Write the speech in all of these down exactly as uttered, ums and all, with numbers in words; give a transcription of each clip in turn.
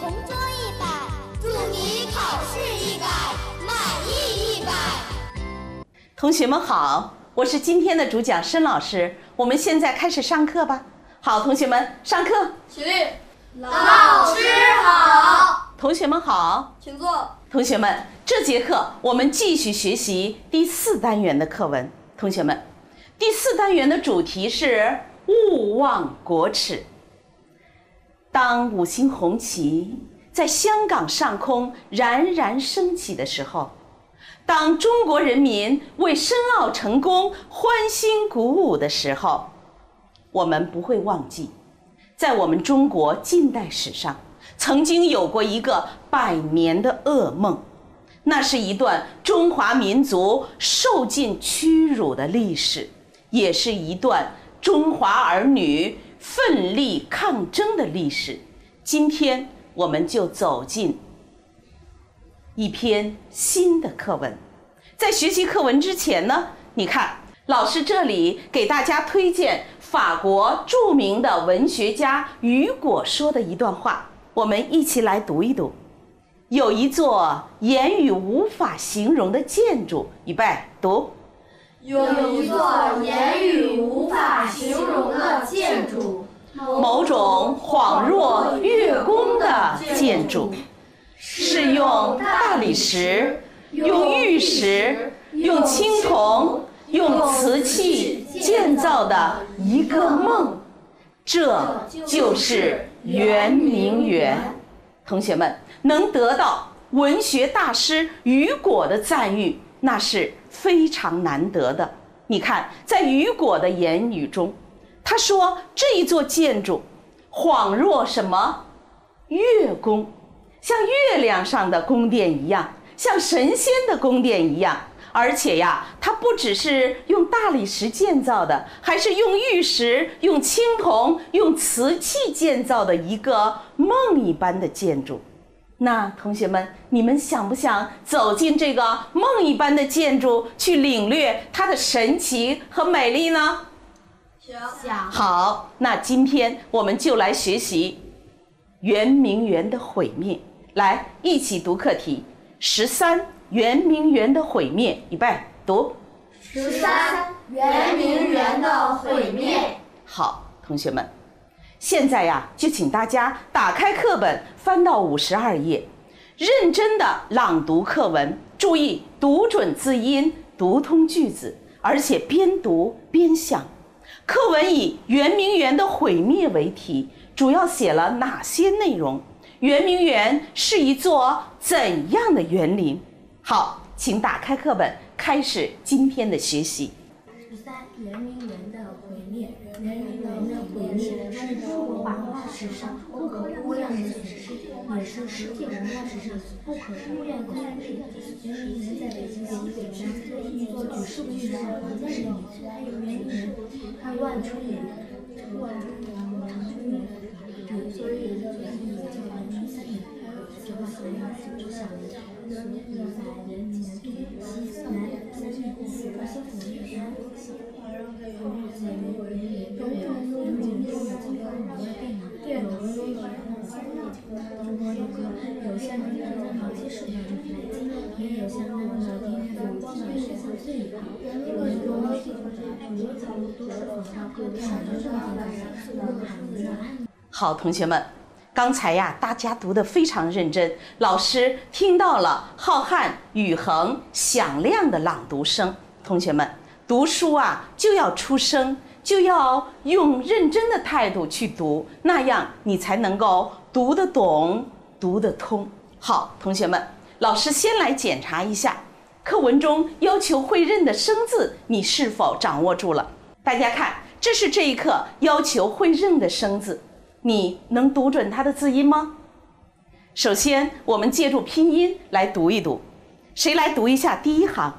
同桌一百，祝你考试一百，满意一百。 同学们好，我是今天的主讲申老师，我们现在开始上课吧。好，同学们，上课。 起立。 老师好。 同学们好， 请坐。 同学们，这节课我们继续学习第四单元的课文。同学们，第四单元的主题是勿忘国耻。当五星红旗在香港上空冉冉升起的时候，当中国人民为申奥成功欢欣鼓舞的时候，我们不会忘记，在我们中国近代史上曾经有过一个百年的噩梦，那是一段中华民族受尽屈辱的历史，也是一段中华儿女奋力抗争的历史。今天我们就走进一篇新的课文。在学习课文之前呢，你看老师这里给大家推荐法国著名的文学家雨果说的一段话，我们一起来读一读。有一座言语无法形容的建筑，预备读。 有一座言语无法形容的建筑， 某种恍若月宫的建筑，是用大理石、用玉石、用青铜、用瓷器建造的一个梦，这就是圆明园。同学们，能得到文学大师雨果的赞誉，那是非常难得的。你看，在雨果的言语中，他说这一座建筑恍若什么？月宫，像月亮上的宫殿一样，像神仙的宫殿一样。而且呀，它不只是用大理石建造的，还是用玉石、用青铜、用瓷器建造的一个梦一般的建筑。那同学们，你们想不想走进这个梦一般的建筑，去领略它的神奇和美丽呢？ 想。 好，那今天我们就来学习圆明园的毁灭。来，一起读课题十三。圆明园的毁灭，预备读。 十三，圆明园的毁灭。 好，同学们，现在呀，就请大家打开课本，翻到五十二页，认真的朗读课文，注意读准字音，读通句子，而且边读边想。课文以圆明园的毁灭为题，主要写了哪些内容？圆明园是一座怎样的园林？好，请打开课本，开始今天的学习。 十三，圆明园的毁灭。圆明园的毁灭是中国文化史上不可估量的损失，也是世界文化史上不可估量的损失。圆明园在北京西北山一座举世无双的皇家园林，还有圆明园、万春园、万长春园，所以人叫圆明园叫圆明三园。这个三园就像人民在人民西南东西四个小府园，后在圆明园中有圆明中有几个很多电脑，有有有有中国游客有像那个好些市场来京，也有像那个天府光明市场最里头，有很多地方上有草都是仿照各地很多正经的四个行子。 好，同学们。刚才呀，大家读得非常认真，老师听到了浩瀚、宇恒、响亮的朗读声。同学们，读书啊就要出声，就要用认真的态度去读，那样你才能够读得懂、读得通。好，同学们，老师先来检查一下课文中要求会认的生字，你是否掌握住了？大家看，这是这一课要求会认的生字。你能读准它的字音吗？首先，我们借助拼音来读一读。谁来读一下第一行？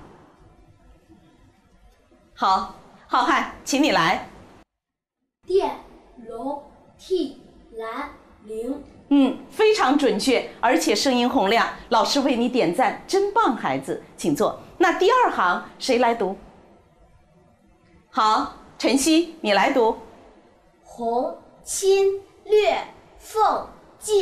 好，浩瀚，请你来。 电、龙、替、蓝、铃。 嗯，非常准确，而且声音洪亮，老师为你点赞，真棒，孩子，请坐。那第二行谁来读？好，晨曦，你来读。 红、钦、略、奉、晋。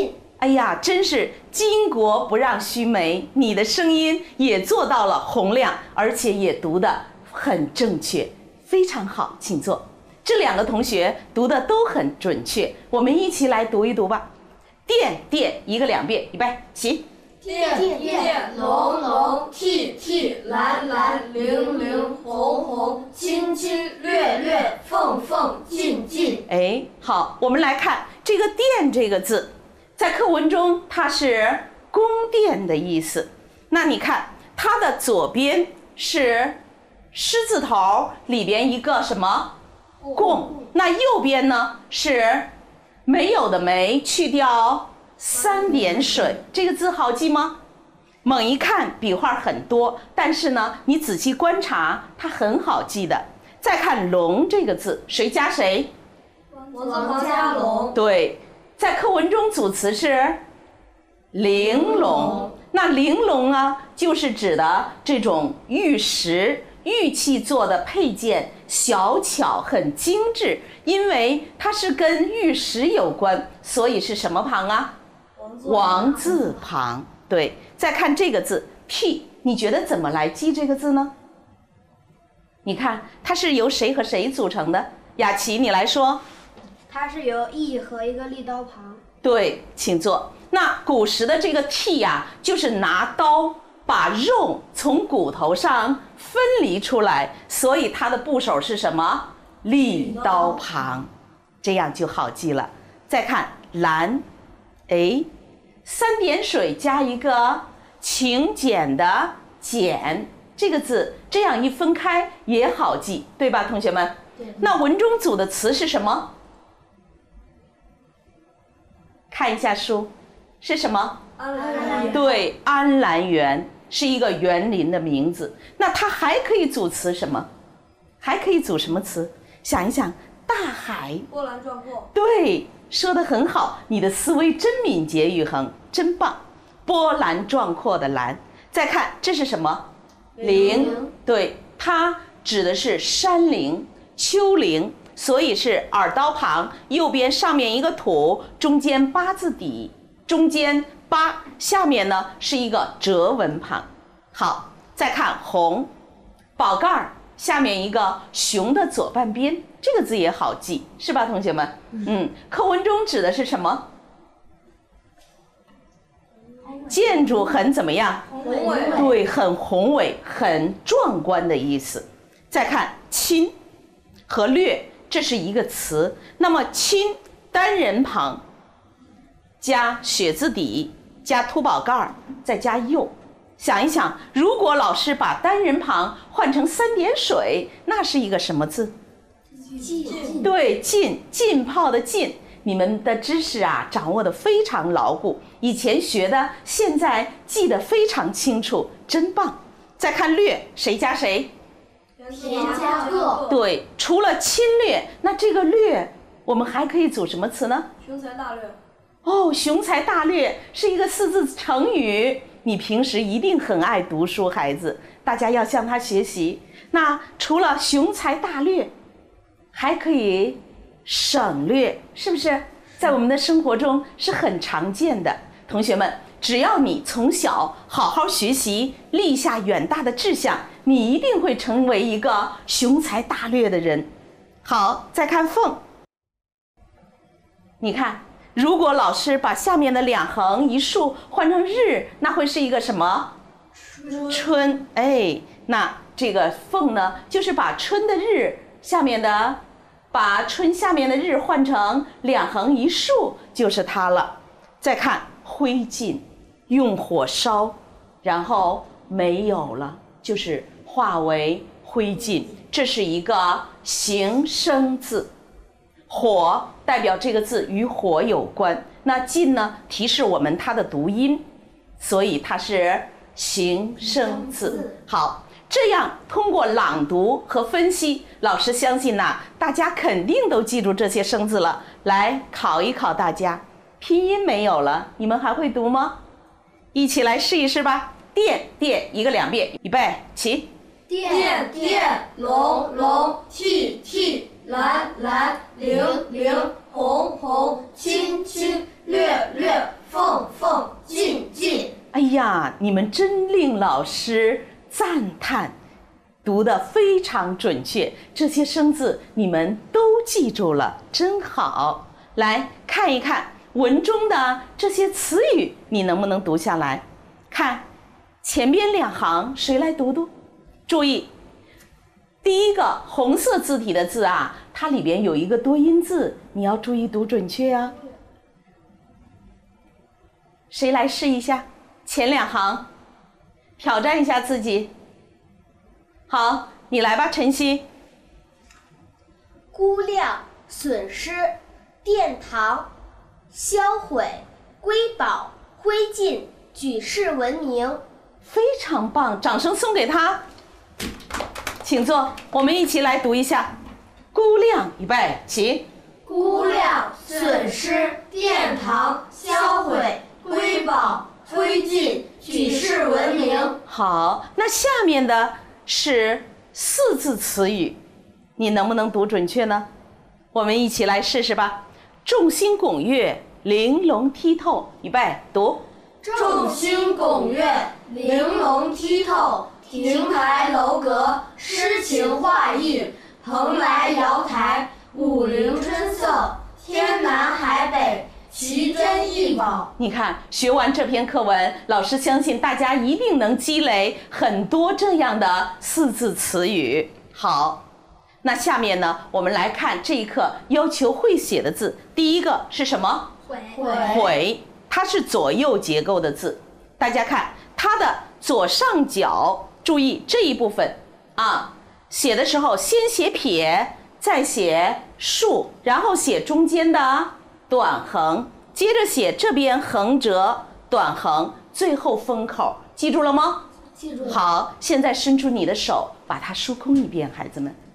哎呀，真是巾帼不让须眉，你的声音也做到了洪亮，而且也读得很正确，非常好，请坐。这两个同学读的都很准确，我们一起来读一读吧。电电一个两遍，预备起。 电电龙龙，替替蓝蓝，玲玲红红，亲亲略略，缝缝进进。 哎，好，我们来看这个电这个字，在课文中它是宫殿的意思。那你看它的左边是狮字头里边一个什么贡，那右边呢是没有的没去掉三点水，这个字好记吗？猛一看笔画很多，但是呢你仔细观察它很好记的。再看龙这个字，谁加谁？ 王家龙。 对，在课文中组词是玲珑。那玲珑啊，就是指的这种玉石玉器做的配件，小巧很精致，因为它是跟玉石有关，所以是什么旁啊？王字旁。对，再看这个字替，你觉得怎么来记这个字呢？你看它是由谁和谁组成的？雅琪，你来说。 它是由义和一个立刀旁。 对，请坐。那古时的这个替呀、啊，就是拿刀把肉从骨头上分离出来，所以它的部首是什么？立刀旁，这样就好记了。再看蓝，哎，三点水加一个请柬的柬，这个字这样一分开也好记，对吧，同学们？那文中组的词是什么？看一下书，是什么？ 安澜园。 对，安澜园是一个园林的名字。那它还可以组词什么？还可以组什么词？想一想，大海。 波澜壮阔。 对，说得很好，你的思维真敏捷，宇恒，真棒。波澜壮阔的澜。再看，这是什么？陵。对，它指的是山陵、丘陵。所以是耳刀旁，右边上面一个土，中间八字底，中间八，下面呢是一个折纹旁。好，再看红，宝盖儿下面一个熊的左半边，这个字也好记，是吧，同学们？嗯，课文中指的是什么？建筑很怎么样？ 宏伟。 对，很宏伟，很壮观的意思。再看亲和略。这是一个词，那么亲单人旁加雪字底加凸宝盖再加右，想一想，如果老师把单人旁换成三点水，那是一个什么字？ 浸。 对，浸，浸泡的浸。你们的知识啊掌握得非常牢固，以前学的现在记得非常清楚，真棒。再看略，谁加谁？ 田加个。 对，除了侵略，那这个略我们还可以组什么词呢？ 雄才大略。 哦，雄才大略是一个四字成语，你平时一定很爱读书，孩子，大家要向他学习。那除了雄才大略，还可以省略，是不是？在我们的生活中是很常见的。同学们，只要你从小好好学习，立下远大的志向，你一定会成为一个雄才大略的人。好，再看凤，你看，如果老师把下面的两横一竖换成日，那会是一个什么？春。春，哎，那这个凤呢，就是把春的日下面的，把春下面的日换成两横一竖，就是它了。再看灰烬，用火烧，然后没有了，就是化为灰烬，这是一个形声字。火代表这个字与火有关，那烬呢提示我们它的读音，所以它是形声字。好，这样通过朗读和分析，老师相信呐、啊，大家肯定都记住这些生字了。来考一考大家，拼音没有了，你们还会读吗？一起来试一试吧。电电一个两遍，预备起。 电电龙龙，替替蓝蓝，玲玲红红，亲亲略略，缝呀，你们真令老师赞叹，读得非常准确，这些生字你们都记住了，真好。来看一看文中的这些词语，你能不能读下来？看前边两行，谁来读读？注意，第一个红色字体的字啊，它里边有一个多音字，你要注意读准确啊。谁来试一下？前两行，挑战一下自己。好，你来吧，晨曦。 估量、损失、殿堂、销毁、瑰宝、灰烬、举世闻名。 非常棒，掌声送给他。请坐，我们一起来读一下。估量，预备，起。 估量、损失、殿堂、销毁、瑰宝、灰烬、举世闻名。 好，那下面的是四字词语，你能不能读准确呢？我们一起来试试吧。众星拱月，玲珑剔透，预备，读。 众星拱月，玲珑剔透，亭台楼阁，诗情画意，蓬莱瑶台，武陵春色，天南海北，奇珍异宝。 你看，学完这篇课文，老师相信大家一定能积累很多这样的四字词语。好，那下面呢，我们来看这一课要求会写的字。第一个是什么？ 悔。 悔，它是左右结构的字。大家看它的左上角，注意这一部分啊，写的时候先写撇，再写竖，然后写中间的短横，接着写这边横折短横，最后封口，记住了吗？ 记住了。 好，现在伸出你的手，把它梳空一遍，孩子们。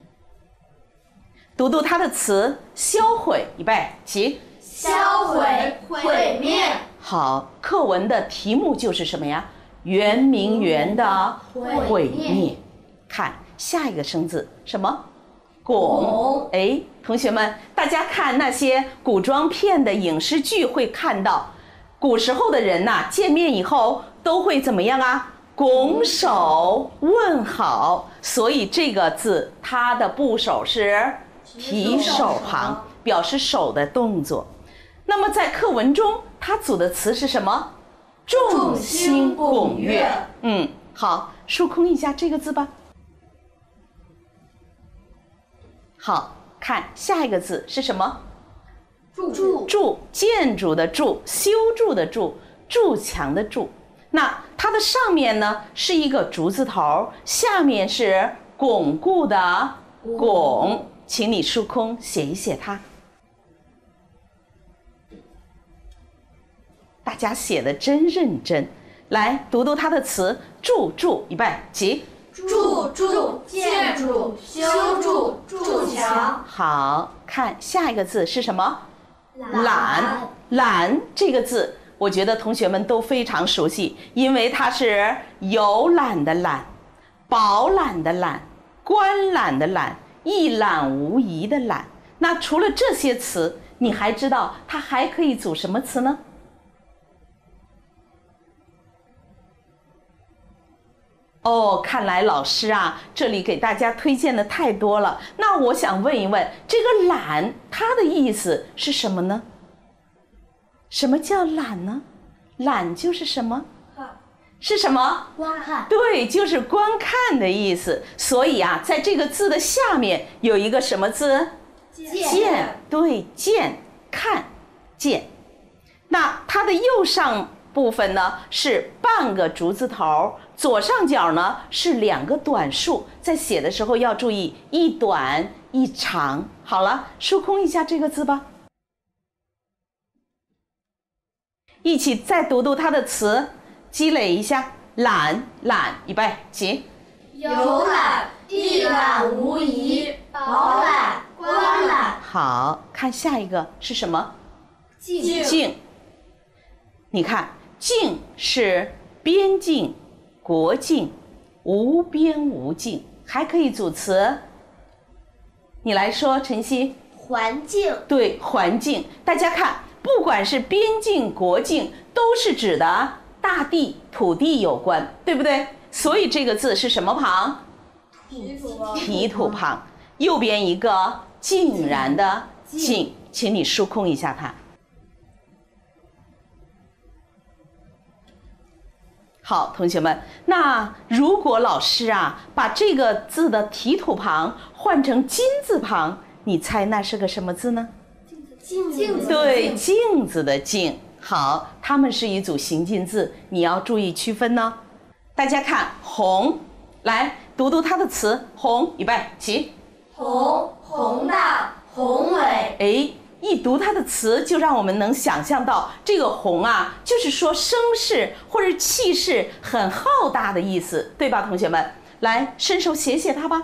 读读它的词，销毁，预备，起。 销毁、毁灭。 好，课文的题目就是什么呀？圆明园的毁灭。看下一个生字，什么？拱。哎，同学们，大家看那些古装片的影视剧会看到，古时候的人呐、啊，见面以后都会怎么样啊？拱手问好。所以这个字它的部首是提手旁，表示手的动作。那么在课文中，它组的词是什么？众星拱月。嗯，好，梳空一下这个字吧。好，看下一个字是什么？ 筑。 筑，建筑的筑，修筑的筑，筑墙的筑。那它的上面呢是一个竹字头，下面是巩固的巩，请你梳空写一写它。大家写的真认真，来读读它的词，筑筑，预备，起。 筑筑，建筑，修筑，筑墙。 好，看下一个字是什么？懒。懒这个字，我觉得同学们都非常熟悉，因为它是有懒的懒，饱览的览，观览的览，一览无遗的览。那除了这些词，你还知道它还可以组什么词呢？哦，看来老师啊，这里给大家推荐的太多了。那我想问一问，这个懒它的意思是什么呢？什么叫懒呢？懒就是什么？是什么？ 观看。 对，就是观看的意思。所以啊，在这个字的下面有一个什么字？见。对，见，看，见。那它的右上部分呢是半个竹字头，左上角呢是两个短竖，在写的时候要注意一短一长。好了，梳空一下这个字吧。一起再读读它的词，积累一下。览，览，预备，起。 游览，一览无遗，饱览，观览。 好，看下一个是什么？ 境。 境。你看，境是边境、国境、无边无境，还可以组词。你来说，晨曦。 环境。对， 环境。大家看，不管是边境、国境，都是指的大大地、土地有关，对不对？所以这个字是什么旁？提土旁。右边一个竟然的竟，请你疏空一下它。好，同学们，那如果老师啊把这个字的提土旁换成金字旁，你猜那是个什么字呢？ 镜子。 对，镜子的镜。好，它们是一组形近字，你要注意区分呢。大家看红，来读读它的词。红，预备起。 宏宏大宏伟。 哎，一读它的词，就让我们能想象到这个宏啊，就是说声势或者气势很浩大的意思，对吧，同学们？来，伸手写写它吧。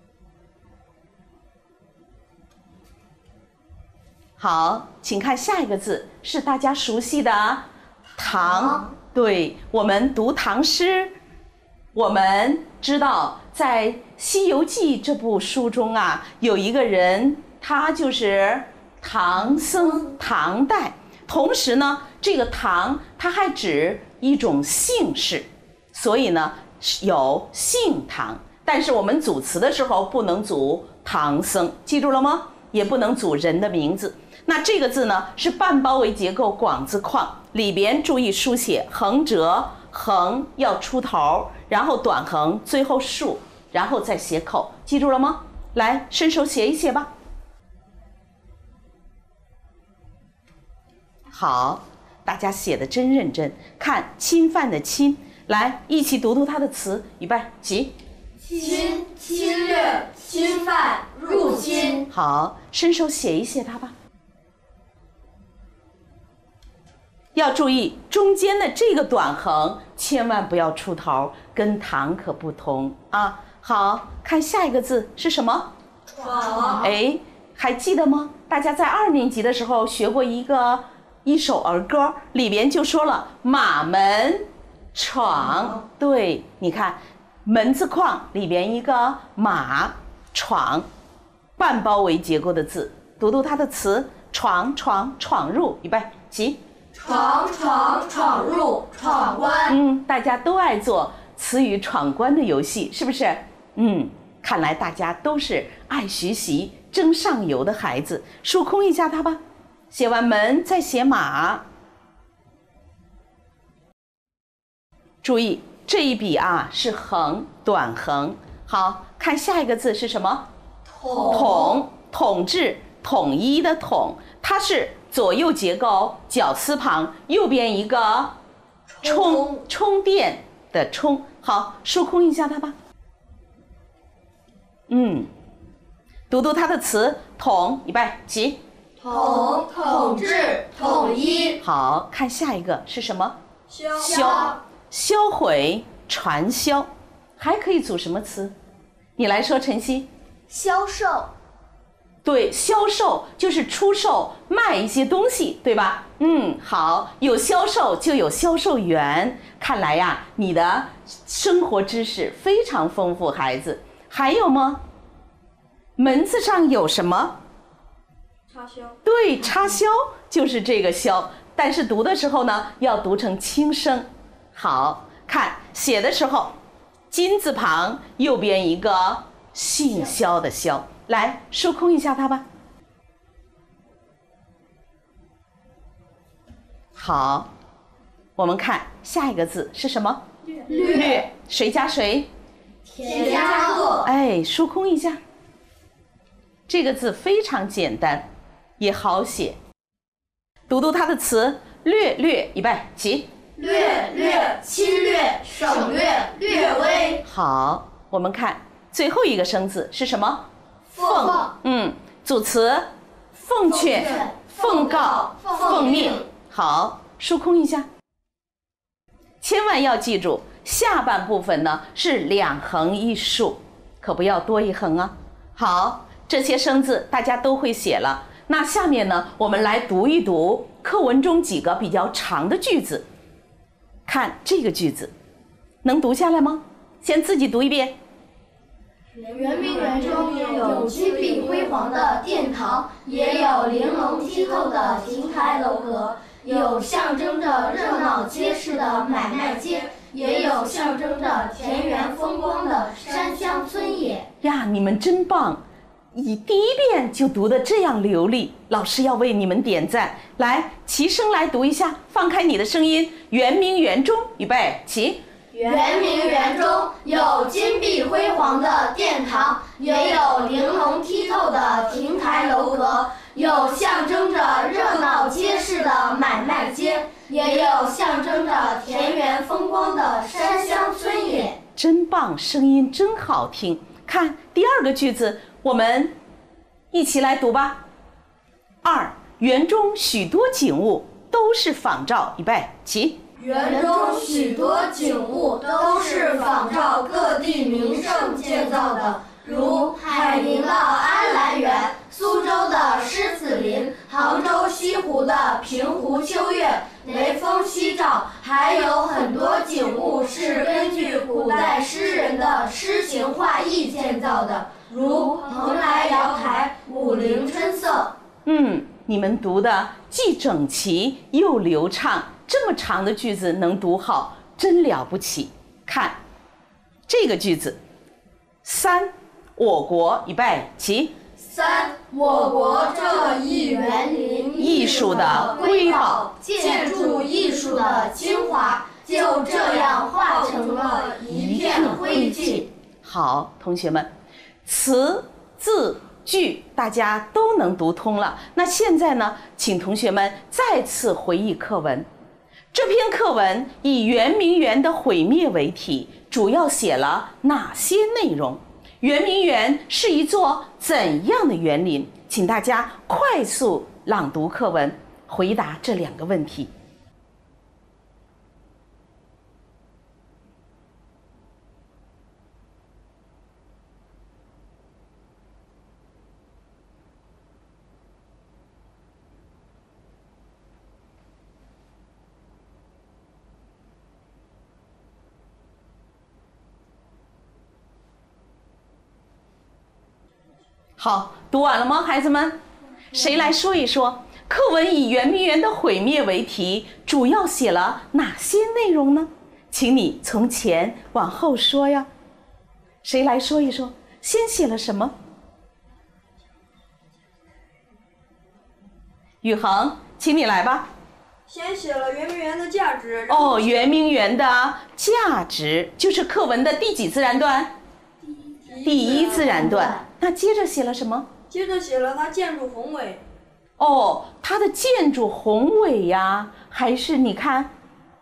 好，请看下一个字，是大家熟悉的唐。对，我们读唐诗，我们知道在《西游记》这部书中啊，有一个人，他就是唐僧，唐代。同时呢，这个唐它还指一种姓氏，所以呢有姓唐。但是我们组词的时候不能组唐僧，记住了吗？也不能组人的名字。那这个字呢是半包围结构广字框，里边注意书写横折，横要出头，然后短横，最后竖，然后再斜扣，记住了吗？来，伸手写一写吧。好，大家写的真认真。看侵犯的侵，来一起读读它的词，预备起。 侵侵略侵犯入侵。 好，伸手写一写它吧。要注意中间的这个短横千万不要出头，跟唐可不同啊。好，看下一个字是什么？ 闯。 哎，还记得吗？大家在二年级的时候学过一个一首儿歌，里边就说了马门闯。对，你看门字框里边一个马，闯，半包围结构的字，读读它的词。闯闯闯入，预备起。 闯闯闯入闯关。 嗯，大家都爱做词语闯关的游戏，是不是？嗯，看来大家都是爱学习、争上游的孩子。疏空一下它吧。写完门再写马。注意这一笔啊是横，短横。好，看下一个字是什么？ 统。 统，统治，统一的统，它是左右结构绞丝旁，右边一个充，充电的充。好，疏空一下它吧。嗯，读读它的词。统，预备起。 统统治统一。 好，看下一个是什么？ 销销，销毁传销。还可以组什么词？你来说，晨曦。 销售。 对，销售就是出售卖一些东西，对吧？嗯，好，有销售就有销售员。看来呀，你的生活知识非常丰富，孩子。还有吗？门字上有什么？ 插销。 对，插销就是这个销，但是读的时候呢，要读成轻声。好，看写的时候，金字旁右边一个姓肖的肖。来，疏空一下它吧。好，我们看下一个字是什么？ 略。 略，谁加谁？ 田家乐。 哎，疏空一下。这个字非常简单，也好写。读读它的词。略略，预备起。 略略侵略省略略微。 好，我们看最后一个生字是什么？ 奉。 嗯，组词奉劝、奉告、奉命。好，疏空一下。千万要记住，下半部分呢是两横一竖，可不要多一横啊。好，这些生字大家都会写了。那下面呢，我们来读一读课文中几个比较长的句子。看这个句子，能读下来吗？先自己读一遍。 圆明园中有金碧辉煌的殿堂，也有玲珑剔透的亭台楼阁。 有象征着热闹街市的买卖街，也有象征着田园风光的山乡村野。 呀，你们真棒！以第一遍就读得这样流利，老师要为你们点赞。来，齐声来读一下，放开你的声音。圆明园中，预备，起。 圆明园中有金碧辉煌的殿堂，也有玲珑剔透的亭台楼阁，有象征着热闹街市的买卖街，也有象征着田园风光的山乡村野。 真棒，声音真好听。看第二个句子，我们一起来读吧。二，园中许多景物都是仿照，预备，起。 园中许多景物都是仿照各地名胜建造的，如海宁的安澜园、苏州的狮子林、杭州西湖的平湖秋月、雷锋夕照，还有很多景物是根据古代诗人的诗情画意建造的，如蓬莱瑶台、武陵春色。 嗯，你们读的既整齐又流畅，这么长的句子能读好，真了不起。看这个句子，三，我国，预备，起。 三，我国这一园林艺术的瑰宝，建筑艺术的精华，就这样化成了一片灰烬。 好，同学们，词字句大家都能读通了。那现在呢，请同学们再次回忆课文。这篇课文以圆明园的毁灭为题，主要写了哪些内容？圆明园是一座怎样的园林？请大家快速朗读课文，回答这两个问题。好，读完了吗，孩子们？谁来说一说，课文以圆明园的毁灭为题，主要写了哪些内容呢？请你从前往后说呀。谁来说一说，先写了什么？宇恒，请你来吧。 先写了圆明园的价值。 哦，圆明园的价值就是课文的第几自然段？第一自然段。那接着写了什么？ 接着写了它建筑宏伟。 哦，它的建筑宏伟呀，还是你看，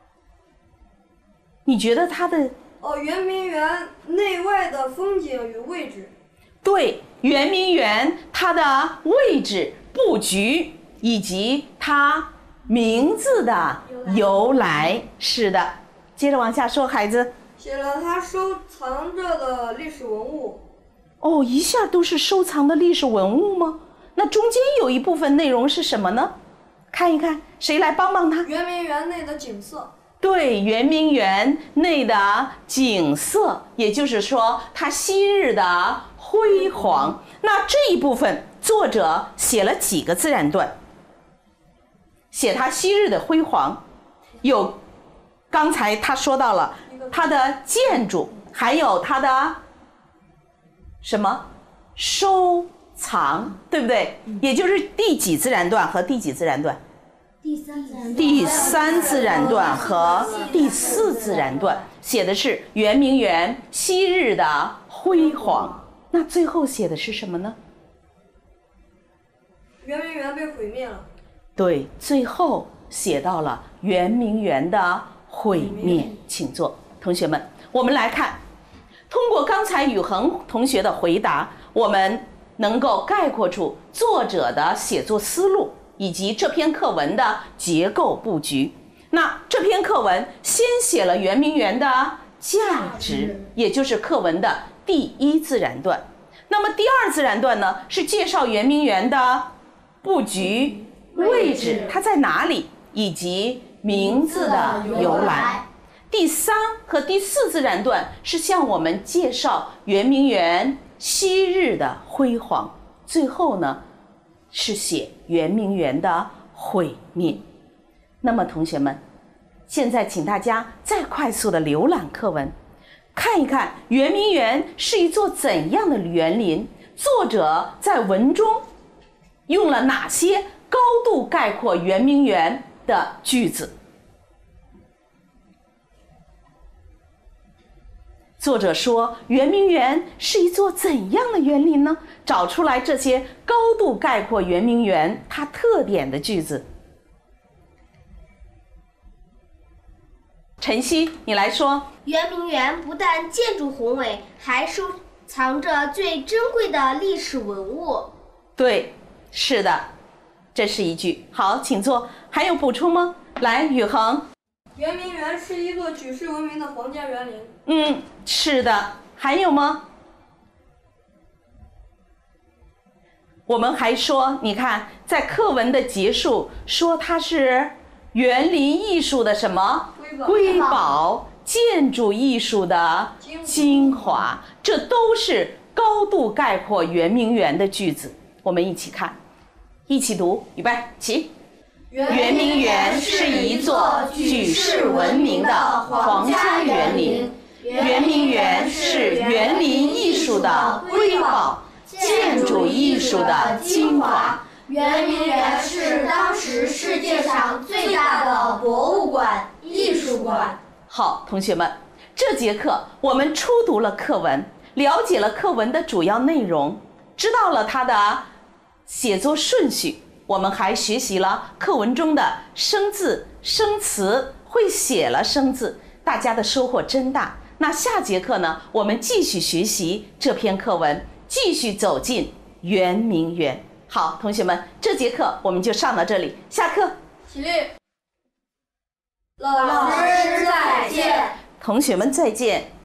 你觉得它的哦，圆明园内外的风景与位置。 对，圆明园它的位置、布局以及它名字的由来。是的，接着往下说，孩子。 写了它收藏着的历史文物。 哦，一下都是收藏的历史文物吗？那中间有一部分内容是什么呢？看一看，谁来帮帮他？ 圆明园内的景色。 对，圆明园内的景色，也就是说它昔日的辉煌。那这一部分作者写了几个自然段？写它昔日的辉煌，有刚才他说到了它的建筑，还有它的什么收藏，对不对？也就是第几自然段和第几自然段？ 第三自然段。 第三自然段和第四自然段写的是圆明园昔日的辉煌。那最后写的是什么呢？ 圆明园被毁灭了。 对，最后写到了圆明园的毁灭。请坐，同学们，我们来看。通过刚才宇恒同学的回答，我们能够概括出作者的写作思路以及这篇课文的结构布局。那这篇课文先写了圆明园的价值，也就是课文的第一自然段。那么第二自然段呢，是介绍圆明园的布局、位置，它在哪里，以及名字的由来。第三和第四自然段是向我们介绍圆明园昔日的辉煌，最后呢是写圆明园的毁灭。 那么同学们，现在请大家再快速的浏览课文，看一看圆明园是一座怎样的园林，作者在文中用了哪些高度概括圆明园的句子。作者说圆明园是一座怎样的园林呢？找出来这些高度概括圆明园它特点的句子。晨曦，你来说。 圆明园不但建筑宏伟，还收藏着最珍贵的历史文物。 对，是的，这是一句。好，请坐。还有补充吗？来，宇恒。 圆明园是一座举世闻名的皇家园林。 嗯，是的。还有吗？我们还说，你看，在课文的结束说它是园林艺术的什么？瑰宝，建筑艺术的精华，这都是高度概括圆明园的句子。我们一起看，一起读，预备，起。圆明园是一座举世闻名的皇家园林，圆明园是园林艺术的瑰宝，建筑艺术的精华。 圆明园是当时世界上最大的博物馆、艺术馆。 好，同学们，这节课我们初读了课文，了解了课文的主要内容，知道了它的写作顺序。我们还学习了课文中的生字、生词，会写了生字，大家的收获真大。那下节课呢，我们继续学习这篇课文，继续走进圆明园。好，同学们，这节课我们就上到这里，下课。 起立。老师再见。 同学们再见。